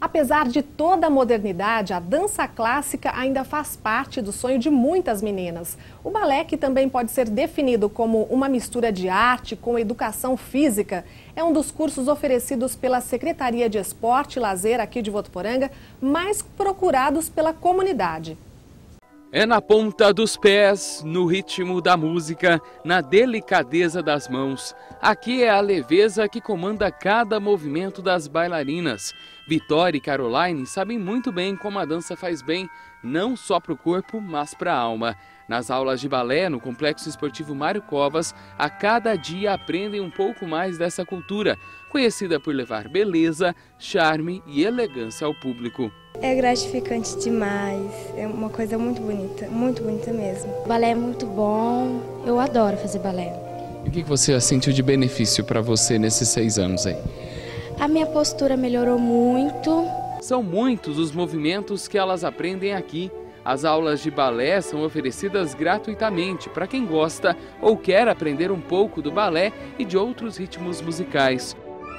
Apesar de toda a modernidade, a dança clássica ainda faz parte do sonho de muitas meninas. O balé, que também pode ser definido como uma mistura de arte com educação física, é um dos cursos oferecidos pela Secretaria de Esporte e Lazer aqui de Votuporanga, mais procurados pela comunidade. É na ponta dos pés, no ritmo da música, na delicadeza das mãos. Aqui é a leveza que comanda cada movimento das bailarinas. Vitória e Caroline sabem muito bem como a dança faz bem, não só para o corpo, mas para a alma. Nas aulas de balé, no Complexo Esportivo Mário Covas, a cada dia aprendem um pouco mais dessa cultura, conhecida por levar beleza, charme e elegância ao público. É gratificante demais, é uma coisa muito bonita mesmo. O balé é muito bom, eu adoro fazer balé. E o que você sentiu de benefício para você nesses 6 anos aí? A minha postura melhorou muito. São muitos os movimentos que elas aprendem aqui. As aulas de balé são oferecidas gratuitamente para quem gosta ou quer aprender um pouco do balé e de outros ritmos musicais.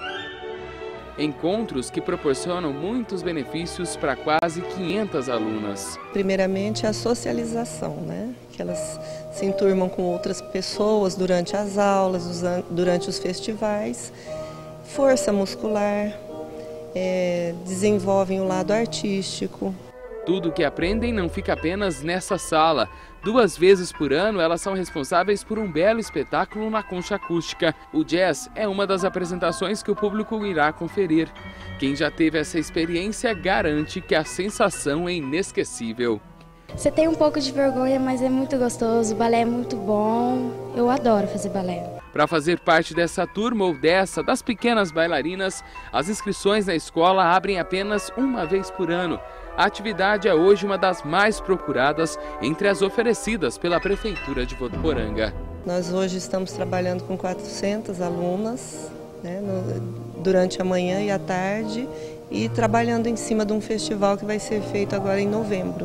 Encontros que proporcionam muitos benefícios para quase 500 alunas. Primeiramente, a socialização, né? Que elas se enturmam com outras pessoas durante as aulas, durante os festivais. Força muscular, desenvolvem o lado artístico. Tudo que aprendem não fica apenas nessa sala. 2 vezes por ano, elas são responsáveis por um belo espetáculo na concha acústica. O jazz é uma das apresentações que o público irá conferir. Quem já teve essa experiência garante que a sensação é inesquecível. Você tem um pouco de vergonha, mas é muito gostoso, o balé é muito bom, eu adoro fazer balé. Para fazer parte dessa turma ou das pequenas bailarinas, as inscrições na escola abrem apenas uma vez por ano. A atividade é hoje uma das mais procuradas entre as oferecidas pela Prefeitura de Votuporanga. Nós hoje estamos trabalhando com 400 alunas, né, durante a manhã e a tarde, e trabalhando em cima de um festival que vai ser feito agora em novembro.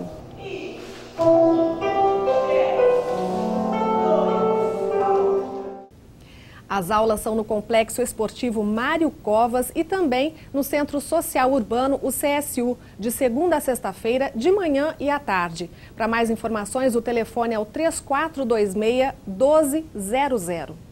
As aulas são no Complexo Esportivo Mário Covas e também no Centro Social Urbano, o CSU, de segunda a sexta-feira, de manhã e à tarde. Para mais informações, o telefone é o 3426-1200.